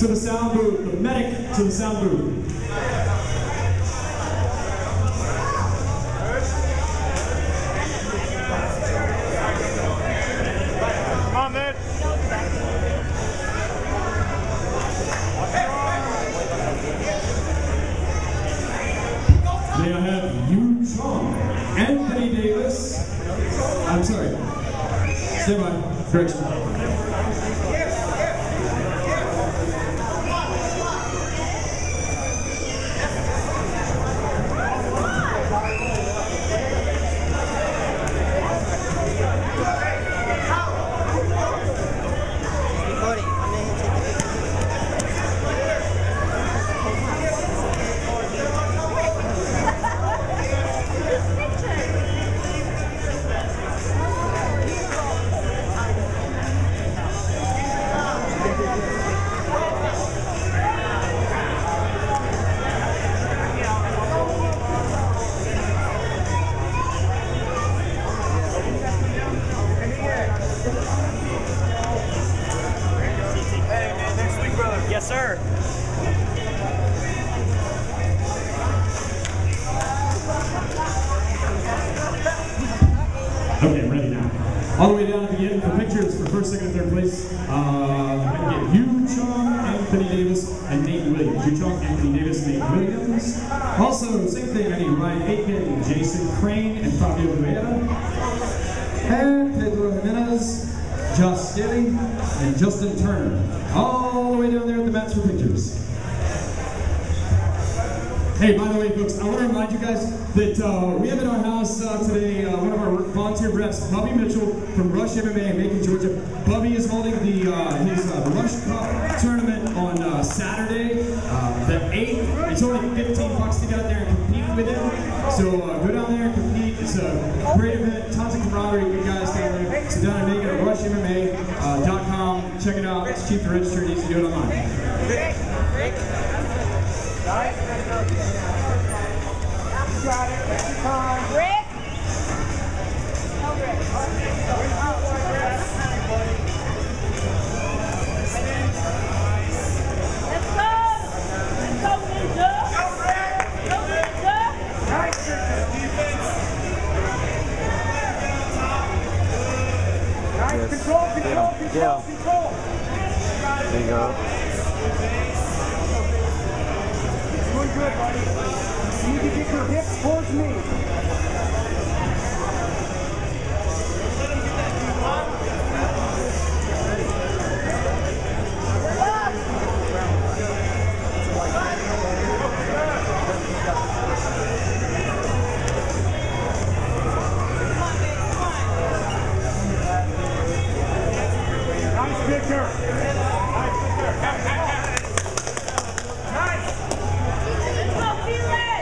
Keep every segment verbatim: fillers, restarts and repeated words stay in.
to the sound booth. The medic to the sound booth. Come on, man. May I have Yu Chong, Anthony Davis. I'm sorry. Stand by. Correction. Yes, sir. Okay, ready now. All the way down at the end for pictures for first, second, and third place. Uh, I can get Yu Chong, Anthony Davis, and Nate Williams. Yu Chong, Anthony Davis, Nate Williams. Also, same thing, I need Ryan Aiken, Jason Crane, and Fabio Guerra. And Pedro Jimenez, Josh Skelly, and Justin Turner. All the way down there at the mats for pictures. Hey, by the way, folks, I want to remind you guys that uh, we have in our house uh, today uh, one of our volunteer reps, Bubby Mitchell from Rush M M A in Macon, Georgia. Bubby is holding the uh, his uh, Rush Cup tournament on uh, Saturday, uh, the eighth. It's only fifteen bucks to get out there and compete with him. So uh, go down there and compete. It's a great event, tons of camaraderie, good guys down there. So down in Macon at rush M M A dot com. Check it out. It's cheap to register. You can do it online. Got it. Rick? No, Rick. Let's go! Let's go, Ninja! Go, Rick! Go, Ninja! Nice defense. Nice control, control, control, control. There you go. Doing good, buddy. You need to get your hips towards me. Nice picture. Nice picture. Nice. Let's go, Felix!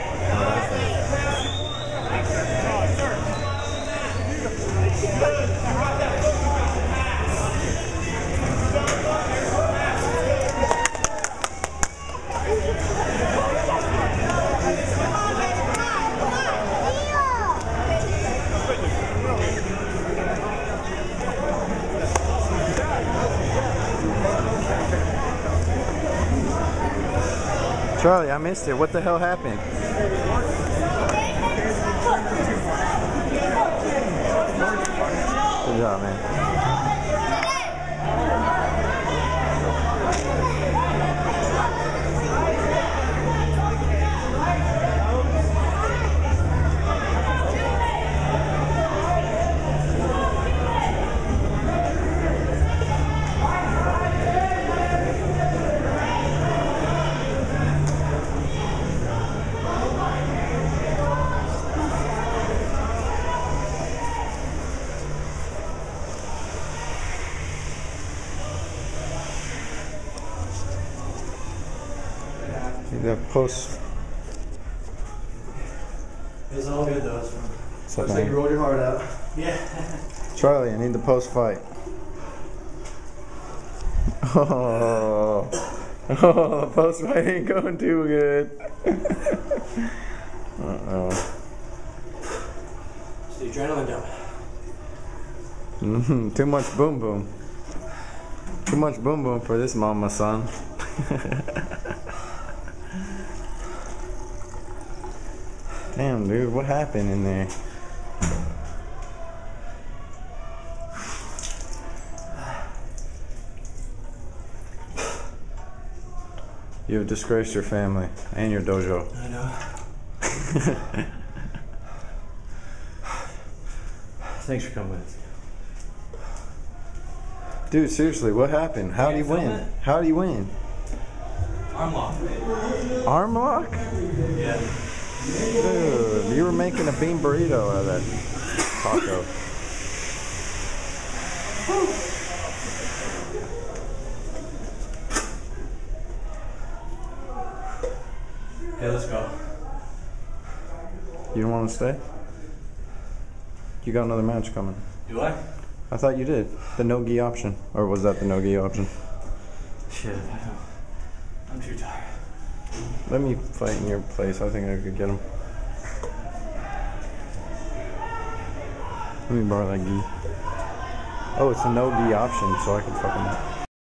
Charlie, I missed it. What the hell happened? Good job, man. The post. It's all good though. What's up, Looks like you man? rolled your heart out. Yeah. Charlie, I need the post fight. Oh, oh, the post fight ain't going too good. uh oh. It's the adrenaline dump. Mm-hmm. Too much boom boom. Too much boom boom for this mama, son. Damn, dude, what happened in there? You have disgraced your family and your dojo. I know. Thanks for coming with us. Dude, seriously, what happened? How did he win? It? How did he win? Arm lock. Arm lock? Yeah. Dude, you were making a bean burrito out of that taco. Okay, let's go. You don't want to stay? You got another match coming. Do I? I thought you did. The no-gi option. Or was that the no-gi option? Shit, I don't. I'm too tired. Let me fight in your place. I think I could get him. Let me borrow that gi. Oh, it's a no-gi option, so I can fucking...